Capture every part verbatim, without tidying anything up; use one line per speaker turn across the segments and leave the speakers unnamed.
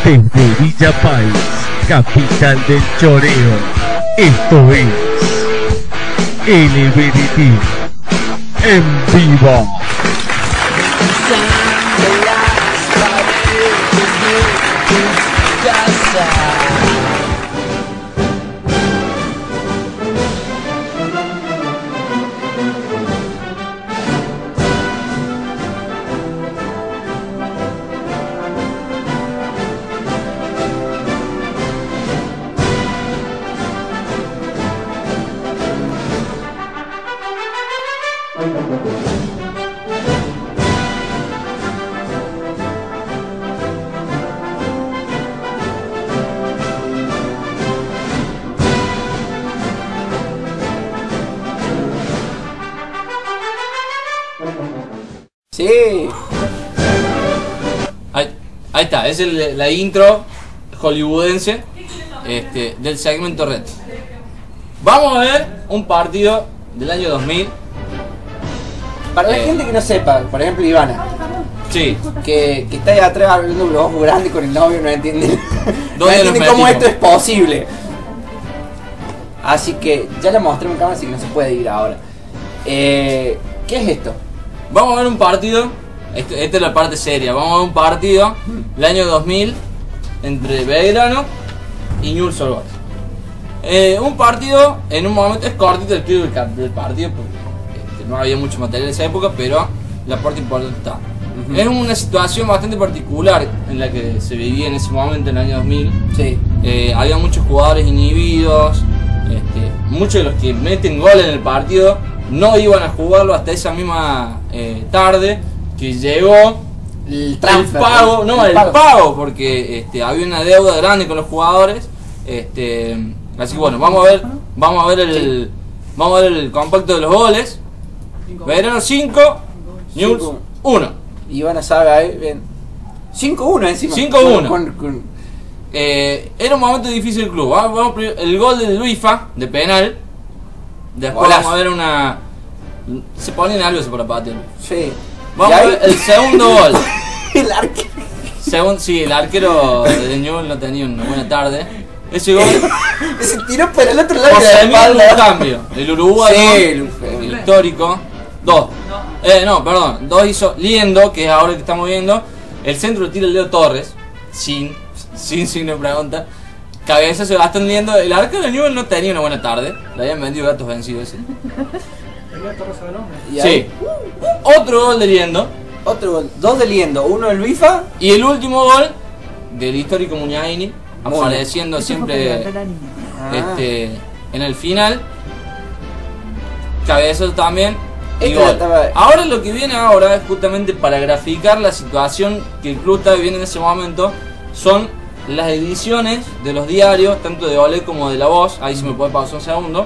Desde Villa Páez, capital del choreo, esto es L B D T en vivo.
Sí.
Ahí, ahí está, es el, la intro hollywoodense este, del segmento Red. Vamos a ver un partido del año dos mil.
Para la
Eh.
gente que no sepa, por ejemplo Ivana,
Sí,
que, que está ahí atrás hablando los ojos grandes con el novio, no entiende, no
¿Dónde
entiende
los
cómo
metimos?
esto es posible. Así que ya le mostré en cámara, así que no se puede ir ahora. Eh, ¿Qué es esto?
vamos a ver un partido. Esto- Esta es la parte seria. Vamos a ver un partido del año dos mil entre Belgrano y Newell's Old Boys. Eh, un partido, en un momento es cortito el clip del, cap- del partido porque este, no había mucho material en esa época, pero la parte importante está.
Ujú.
Es una situación bastante particular en la que se vivía en ese momento, en el año dos mil.
Sí.
Eh, había muchos jugadores inhibidos, este, muchos de los que meten gol en el partido no iban a jugarlo hasta esa misma eh, tarde que llegó
El transfer,
el pago,
el-
no,
el
el
pago.
pago, porque este, había una deuda grande con los jugadores. Este, así que bueno, vamos a ver, vamos a ver el, vamos a ver el compacto de los goles. Belgrano cinco, Newell's
Cinco.
uno.
Ivana sabe ahí, bien. cinco uno encima.
cinco uno.
Con- con-
Eh, era un momento difícil del club. Vamos, vamos primero- el gol de Luifa, de penal. Después
Golazo.
vamos a ver una. Se pone nervioso para patear.
Sí.
Vamos
¿Y
a
ahí?
ver el segundo gol.
El arquero.
Segun, sí, el arquero de Newell's no tenía una buena tarde. Ese gol
Se tiró para el otro lado de la
José Emilio
espalda.
cambio. El uruguayo,
Sí,
el,
el-
histórico. Dos. Eh, no, perdón. Dos hizo Liendo, que es ahora que estamos viendo. El centro lo tira el Leo Torres. Sin, sin signo de pregunta. Cabeza se Gastón Liendo. El arquero de Newell's no tenía una buena tarde. Le habían vendido gatos vencidos ese.
Y ahí,
Sí. Otro gol de Liendo.
otro gol. Dos de Liendo, uno del Bifa.
Y el último gol del histórico Muñaini.
Muña.
Apareciendo siempre
Ah.
este, en el final. Cabezazo también. Y
Este
gol.
estaba-
Ahora lo que viene ahora es justamente para graficar la situación que el club está viviendo en ese momento. Son las ediciones de los diarios, tanto de Olé como de La Voz. Ahí se me puede pausar un segundo.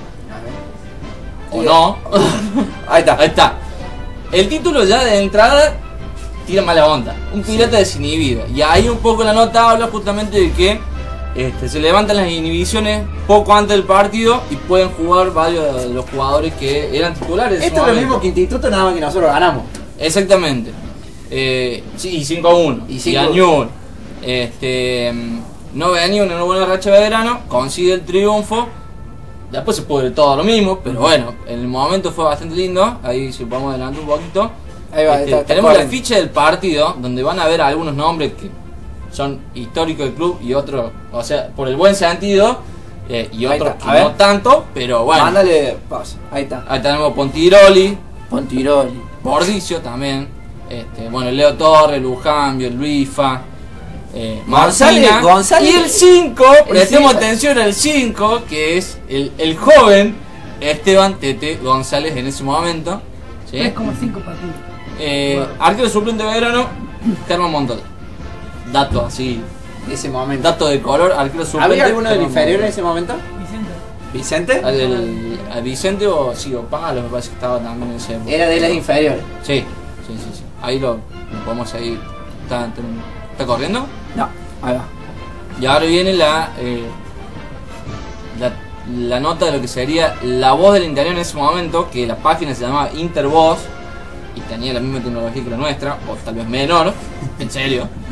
O
Sí.
no.
Ahí está.
Ahí está. El título ya de entrada tira mala onda. Un pirata desinhibido. Y ahí un poco la nota habla justamente de que este, se levantan las inhibiciones poco antes del partido y pueden jugar varios de los jugadores que eran titulares. en ese
Esto es lo
momento.
mismo que Instituto, nada más que nosotros ganamos.
Exactamente. Eh, sí, y cinco a uno.
Y
Y,
cinco-
a Newell's. Este, no venía una buena racha de verano, consigue el triunfo. Después se puede todo lo mismo, pero bueno, en el momento fue bastante lindo. Ahí si podemos adelantar un poquito.
Ahí va,
Este,
está- está
tenemos la
corriendo.
ficha del partido, donde van a ver algunos nombres que son históricos del club y otros, o sea, por el buen sentido, eh, y
Ahí
otros
está,
que
a ver.
no tanto, pero bueno.
Mándale pausa. Ahí está.
Ahí tenemos Pontiroli,
Pontiroli.
Bordicio también, este, bueno, Leo Torres, Lujambio, Luifa, eh,
González,
Marcina,
González.
y el cinco, prestemos
cinco.
atención al cinco, que es el, el joven Esteban Tete González en ese momento. ¿Sí?
tres coma cinco partidos.
Eh, arquero suplente de verano, Germán Montoya. Dato así,
Ese momento.
dato de color, arquero suplente.
¿Había alguno del
Germán
inferior en
Montoya.
ese momento?
Vicente.
¿Vicente?
Al, del- al Vicente o sí, o Palo me parece que estaba también en ese época.
Era de las inferiores.
Sí, sí, sí, sí. Ahí lo, lo podemos seguir. ¿Está, está, está corriendo?
No, ahí va.
Y ahora viene la, eh, la la nota de lo que sería La Voz del Interior en ese momento, que la página se llamaba Intervoz y tenía la misma tecnología que la nuestra, o tal vez menor, en serio.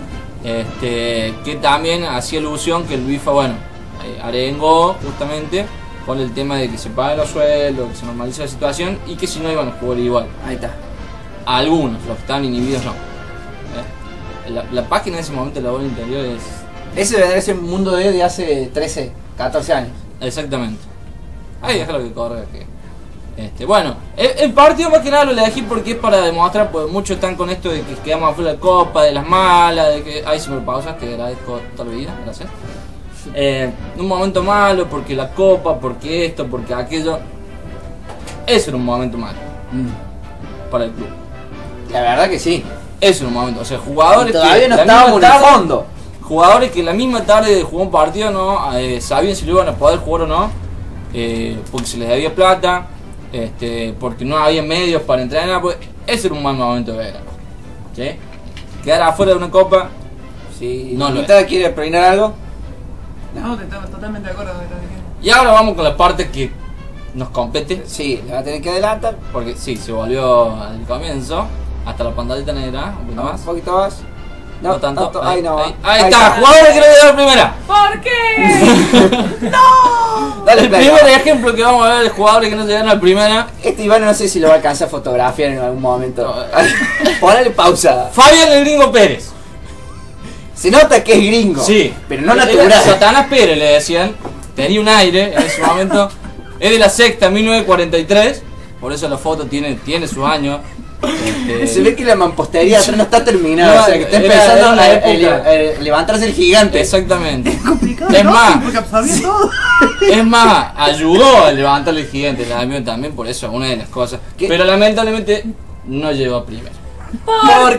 Este, que también hacía alusión que el FIFA, bueno, eh, arengó justamente con el tema de que se paguen los sueldos, que se normalice la situación y que si no iban a jugar igual.
Ahí está.
Algunos, los que estaban inhibidos no. ¿Eh? La, la página en ese momento de la bola interior es...
Ese debe ser un mundo de, de hace trece, catorce años.
Exactamente. Ahí déjalo que corra. Que, este, bueno, el, el partido más que nada lo elegí porque es para demostrar, pues muchos están con esto de que quedamos afuera de la copa, de las malas, de que... Ay, se me pausas, que agradezco toda la vida, gracias. Eh, un momento malo porque la copa, porque esto, porque aquello. Eso era un momento malo
Mm.
para el club.
La verdad que sí.
Eso era un momento, o sea, jugadores
Y todavía
que
no
la
estábamos
misma
en el
tarde-
fondo.
Jugadores que la misma tarde de jugar un partido no eh, sabían si lo iban a poder jugar o no, eh, porque se les debía plata, este, porque no había medios para entrenar, pues ese era un mal momento de verano. ¿Sí? Quedar afuera de una copa,
Sí.
No lo
¿Usted quiere peinar algo?
No, te estaba totalmente de acuerdo con lo que estás diciendo.
y ahora vamos con la parte que nos compete,
Sí, le va a tener que adelantar.
porque sí, se volvió al comienzo, hasta la pantallita negra, un poquito
Un
más.
poquito más.
No, tanto.
tanto. Ahí, no.
ahí, ahí está, jugadores que no le dieron primera.
¿Por qué? ¡No!
Dale
El
play.
primer ejemplo que vamos a ver de jugadores que no llegaron a primera.
Este Iván no sé si lo va a alcanzar a fotografiar en algún momento. Ponle pausa.
Fabián el Gringo Pérez.
Se nota que es gringo.
Sí.
Pero no
Era
natural.
Satanás Pérez le decían. Tenía un aire en ese momento. Es de la sexta, mil novecientos cuarenta y tres. Por eso la foto tiene, tiene sus años. Este,
Se ve que la mampostería atrás no está terminada.
No,
o sea, que está
era-
empezando
era una
a, a-
época.
a- a levantarse el gigante.
Exactamente.
Es complicado,
Es
¿no?
más.
Porque absorbía todo.
Es más, ayudó a levantar el gigante también, también por eso, una de las cosas.
¿Qué?
Pero lamentablemente no llegó a primera.
¿Por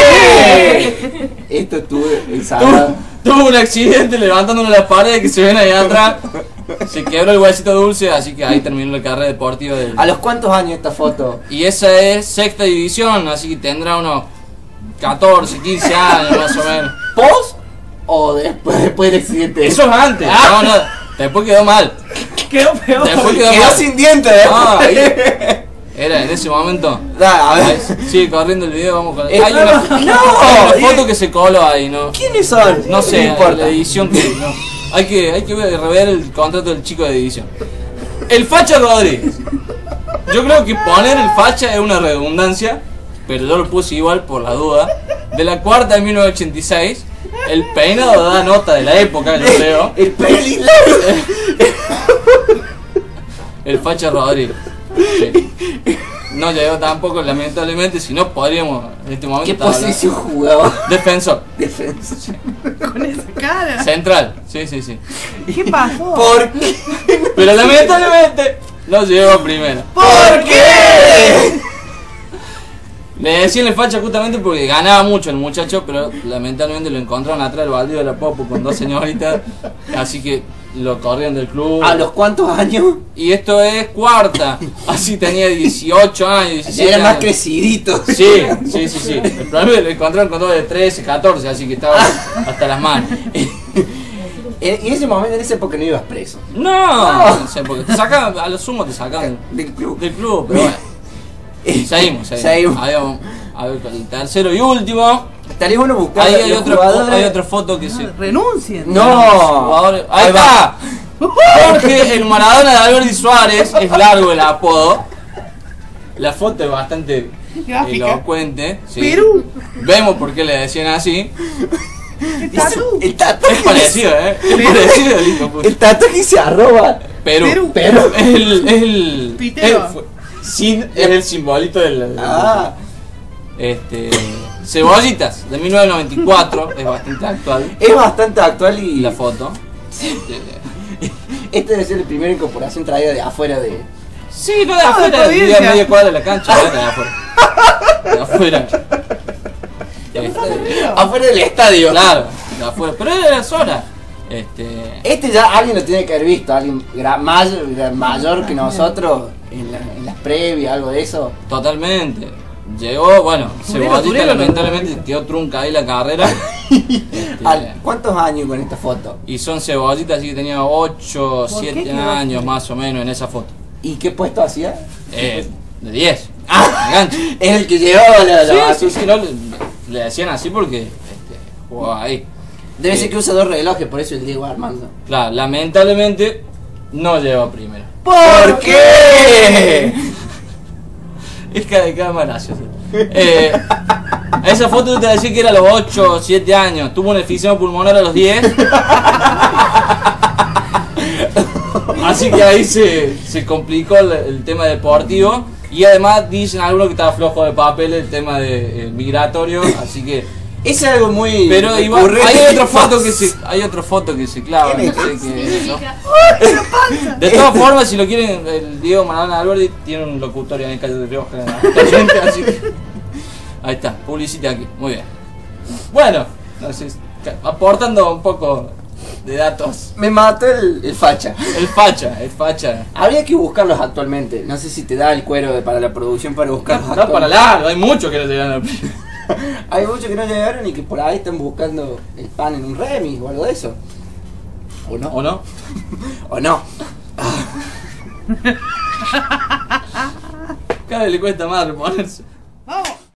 qué? Esto estuvo
Tuvo,
ensalado.
tuvo un accidente levantando las paredes que se ven ahí atrás. Se quebró el huesito dulce, así que ahí terminó la carrera deportiva del...
¿A los cuántos años esta foto?
Y esa es sexta división, así que tendrá unos catorce, quince años más o menos.
¿Post o después, después del accidente?
Eso es antes. No, no, después quedó mal.
Quedó peor.
Después quedó
Quedó
mal.
sin dientes. ¿eh?
No, ahí- era en ese momento.
Da, a
Ahí,
ver.
sigue corriendo el video, vamos con
Eh,
hay una,
no,
hay
no,
una foto que se coló ahí, ¿no?
¿Quiénes son?
No sé,
importa.
la edición que. No. Hay que, hay que ver- rever el contrato del chico de edición. El Facha Rodríguez. Yo creo que poner el Facha es una redundancia, pero yo lo puse igual por la duda. De la cuarta de mil novecientos ochenta y seis. El peinado da nota de la época, yo creo.
El peli.
El Facha Rodríguez. Sí. No llegó tampoco, lamentablemente, si no podríamos en este momento.
¿Qué
estar hablando-
posición jugaba?
Defensor.
Defensa.
Con esa cara.
Central. Sí, sí, sí.
¿Qué pasó?
¿Por qué?
Pero lamentablemente no llegó a primera.
¿Por qué?
Le decían el Facha justamente porque ganaba mucho el muchacho, pero lamentablemente lo encontraron atrás del baldío de la Popo con dos señoritas, así que lo corrieron del club.
¿A los cuántos años?
Y esto es cuarta, así tenía dieciocho años,
Ya
diecisiete
era más
años.
crecidito.
Sí, sí, sí, sí. El problema es que lo encontraron con dos de trece, catorce, así que estaba hasta las manos.
Y en ese momento, en esa época no ibas preso.
No, no sé, porque te sacaban, a lo sumo te sacaban
Del club.
del club, pero bueno. Seguimos, seguimos.
Seguimos.
Ahí vamos a ver con el tercero y último.
Estaría bueno buscar
Ahí hay
los
otra,
jugadores.
hay otra foto que se.
Renuncien.
No.
Jugadores- Ahí,
Ahí
está. Jorge, el Maradona de Alberti Suárez. Es largo el apodo. La foto es bastante
Gráfica.
elocuente. Sí.
Perú.
Vemos por qué le decían así.
Tatu.
El tatuaje.
Es parecido, ¿eh? Es parecido el hijo de puta.
El tatuaje se arroba.
Perú.
Perú.
Pero.
Es el. Es el.
Pitero.
es- sin, es el simbolito del. del-
Ah.
Este. Cebollitas de mil novecientos noventa y cuatro. Es bastante actual.
Es bastante actual
Y
y
la foto.
este debe ser la primera incorporación traída de afuera de.
Sí, no de
No, de
afuera, de
provincia.
media cuadra de la cancha, no de afuera. De afuera. Este,
Afuera del estadio.
claro, de afuera. Pero era de la zona. Este.
Este ya alguien lo tiene que haber visto, alguien gra- mayor, gra- mayor que nosotros en, la- en las previas, algo de eso.
Totalmente. Llegó, bueno,
Turelo,
Cebollita
Turelo,
lamentablemente quedó trunca ahí la carrera. Este,
Al- ¿Cuántos años con esta foto?
y son Cebollitas, así que tenía ocho,
¿Por qué
siete
quedó
años
así?
más o menos en esa foto.
¿Y qué puesto hacía?
Eh, de diez.
Ah,
Enganche.
es el que llevaba la, la
Sí,
base.
sí, sí, no, le, le decían así porque este, jugaba ahí.
Debe
Sí.
ser que usa dos relojes, por eso el Diego Armando.
Claro, lamentablemente no llegó a primera.
¿Por qué?
Es cada, cada más gracioso. Eh, esa foto te decía que era a los ocho o siete años. Tuvo un efisema pulmonar a los diez. Así que ahí se, se complicó el, el tema deportivo. Y además dicen algunos que estaba flojo de papel el tema de, eh, migratorio. Así que.
Es algo muy.
Pero igual
recurrente.
hay otra foto que se. Hay otra foto que se clava.
¿Quién
No
es?
sé qué es, ¿no? De todas formas, si lo quieren, el Diego Maradona Alberti tiene un locutorio en el calle de Rioja. Así que. Ahí está, publicita aquí, muy bien. Bueno, entonces, aportando un poco de datos.
Me mató el, el facha.
El facha, el facha.
Habría que buscarlos actualmente. No sé si te da el cuero de- para la producción para buscarlos.
Da para
actualmente.
largo, hay muchos que no llegan al primero.
Hay muchos que no llegaron y que por ahí están buscando el pan en un remix o algo de eso. ¿O no?
¿O no?
¿O no?
Cada vez le cuesta más reponerse.